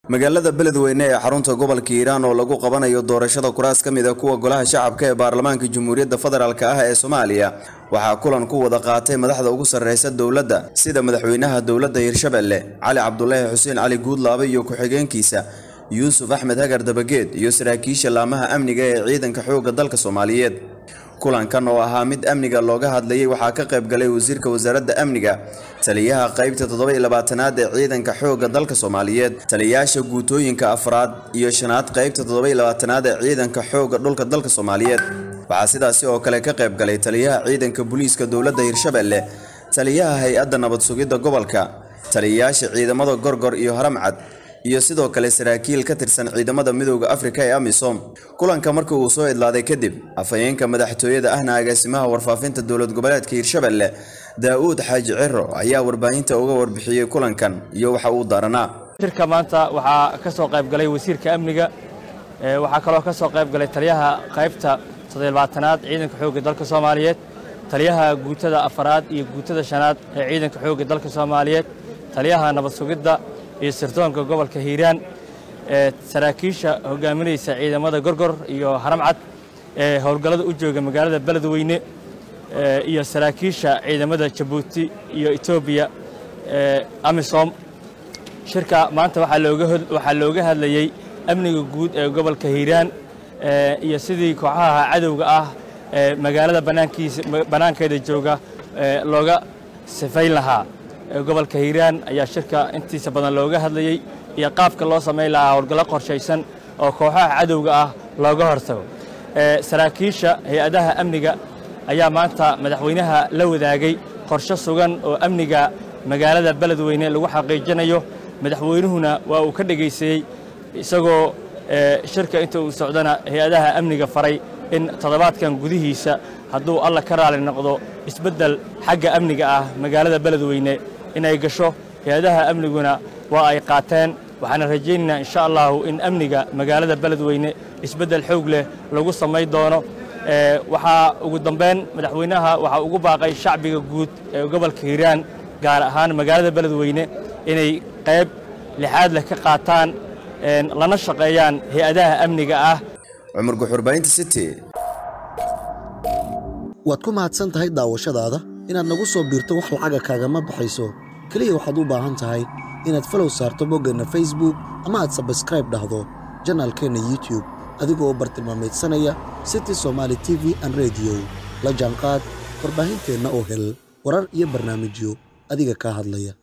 magaalada beledweyne ee xarunta gobolka Hiiraan oo lagu qabanayo doorashada kuraas kamid ah kuwa golaha shacabka ee baarlamaanka Jamhuuriyadda Federaalka ah ee Soomaaliya waxa kulan ku wada qaatay madaxda ugu sareysa dawladda sida madaxweynaha dawladda Hirshabelle Cali Cabdullaahi Xuseen Cali Guudlaabe iyo ku-xigeenkiisa Yuusuf Axmed Hagar Dabageed iyo saraakiisha laamaha amniga ee ciidanka xoogga dalka Soomaaliyeed kulankan oo ahaa mid amniga looga hadlayay waxa ka qayb galay wasiirka wasaaradda amniga taliyaha qaybta 27aad ee ciidanka xoogga dalka Soomaaliyeed taliyaasha guutooyinka afraad iyo shanaad qaybta 27aad ee ciidanka xoogga dhulka dalka Soomaaliyeed waxa sidaas oo kale ka qayb galay taliyaha ciidanka booliiska dawladda Hirshabelle taliyaha hay'adda nabad sugidda gobolka taliyaasha ciidamada Gorgor iyo Haramcad iyo sidoo kale saraakiil ka tirsan ciidamada midowga Afrika ee AMISOM kulanka markii uu soo idlaaday kadib afayeenka madaxtooyada ahna agaasimaha warfaafinta dawlad goboleedka Hirshabelle Daawud Xaaji Ciro ayaa warbaahinta uga warbixiyay kulankan iyo waxa uu daaranaa shirka maanta waxa ka soo qayb galay wasiirka amniga waxa kale oo ka soo qayb galay taliyaha qaybta 27aad ciidanka xoogga dalka Soomaaliyeed taliyaha guutada afraad iyo guutada shanaad ee ciidanka xoogga dalka Soomaaliyeed taliyaha nabad sugidda iyo sirdoonka gobolka Hiiraan saraakiisha hogaaminaysa ciidamada Gorgor iyo Haramcad howlgallada u jooga magaalada Beledweyne iyo saraakiisha ciidamada Djibouti iyo Ethiopia AMISOM shirka maanta waxa looga hadlayay amniga guud ee gobolka Hiiraan iyo sidii kooxaha cadawga ah magaalada banaankeeda jooga looga sifayn lahaa gobolka Hiiraan ayaa shirka intiisa badan looga hadlayay iyo qaabka loo sameeyay lahaa howlgallo qorsheysan oo kooxaha cadawga ah looga hortago saraakiisha hay'adaha amniga ayaa maanta madaxweynaha la wadaagay qorshe sugan oo amniga magaalada Beledweyne lagu xaqiijinayo madaxweynuhuna waa uu ka dhageysay isagoo shirka inta uu socdana hay'adaha amniga faray in toddobaadkan gudihiisa hadduu alla ka raali noqdo isbedel xagga amniga ah magaalada Beledweyne inay gasho hay'adaha amniguna waa ay qaateen waxaan rajaynaynaa insha Allah in amniga magaalada Beledweyne isbedel xoog leh lagu sameeyo doono waxa ugu dambeyn madaxweynaha waxa ugu baaqay shacbiga guud ee gobolka Hiiraan gaar ahaan magaalada Beledweyne inay qayb lixaad leh ka qaataan lana shaqeeyaan hay'adaha amniga ah Umar Guxurbaynta City waad ku mahadsan tahay daawashadaada inaad nagu soo biirto wax lacag kaaga ma baxayso kaliya waxaad u baahan tahay inaad follow saarto boggana Facebook ama aad subscribe dhahdo channelkeena YouTube adigoo bartilmaameedsanaya City Somali TV and Radio la jaanqaad warbaahinteena oo hel warar iyo barnaamijyo adiga ka hadlaya